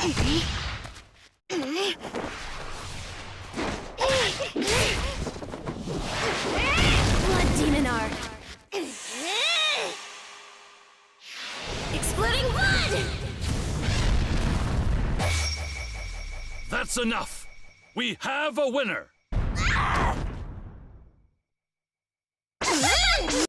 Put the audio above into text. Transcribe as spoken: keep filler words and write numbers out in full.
Blood Demon Arc. Exploding blood! That's enough! We have a winner!